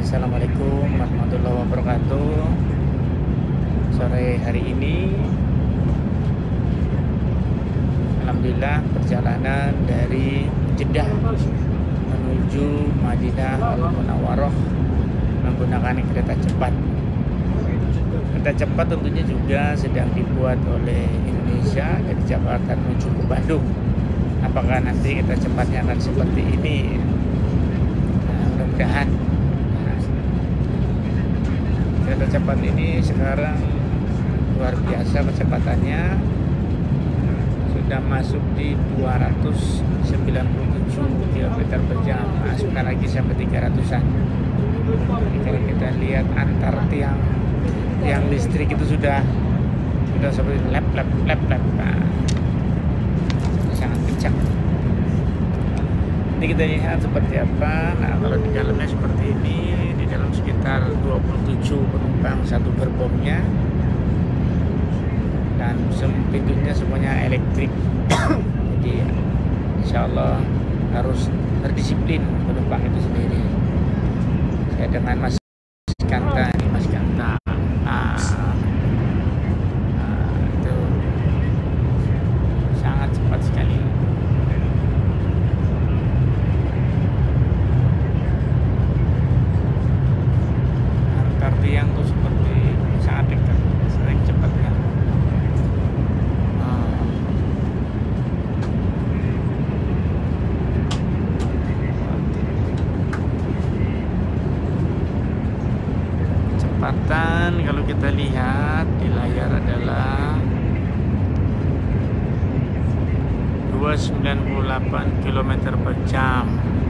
Assalamualaikum warahmatullahi wabarakatuh. Sore hari ini alhamdulillah perjalanan dari Jeddah menuju Madinah Al-Munawwarah menggunakan kereta cepat. Kereta cepat tentunya juga sedang dibuat oleh Indonesia dari Jakarta menuju ke Bandung. Apakah nanti kereta cepatnya akan seperti ini? Mudah-mudahan. Kereta cepat ini sekarang luar biasa kecepatannya, sudah masuk di 297 km per jam, sebentar lagi sampai 300-an. Kalau kita lihat antar tiang listrik itu sudah seperti lap. Nah, sangat kencang. Ini kita lihat seperti apa. Nah, kalau di dalamnya seperti ini, di dalam sekitar 27 penumpang satu gerbongnya, dan pintunya semuanya elektrik. Jadi insya Allah harus berdisiplin penumpang itu sendiri. Saya dengan Mas Kanta, ini Mas Kanta. Itu sangat cepat sekali. Antar tiang tuh seperti sangat dekat, sering cepat kan. Kecepatan kalau kita lihat di layar adalah 298 km per jam.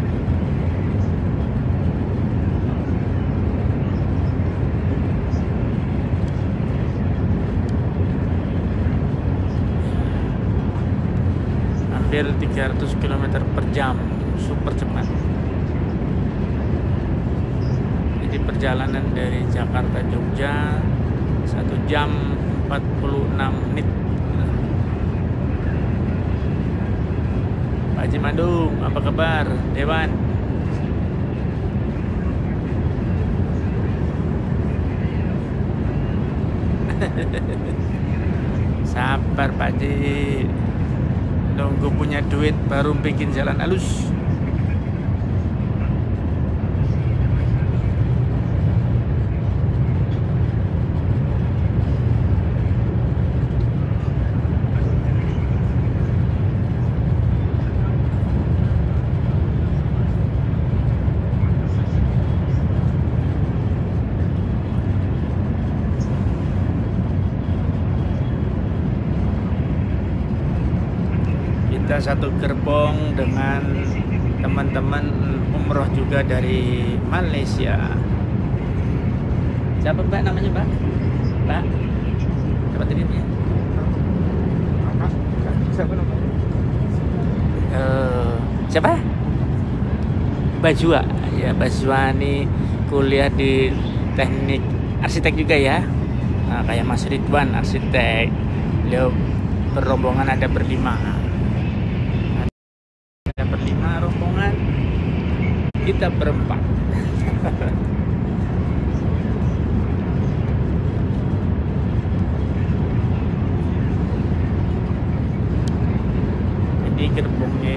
Hampir 300 km per jam, super cepat. Jadi perjalanan dari Jakarta Jogja 1 jam 46 menit. Pak Haji Mandung, apa kabar? Dewan. Sabar Pak Haji, nunggu punya duit baru bikin jalan halus. Kita satu gerbong dengan teman-teman umroh juga dari Malaysia. Siapa Mbak namanya Mbak? Mbak? Siapa tadi dia? Siapa namanya? Siapa? Bajwa. Ya, Bajwa ini kuliah di teknik arsitek juga ya. Nah, kayak Mas Ridwan arsitek. Beliau berombongan ada berlima. Rombongan kita berempat.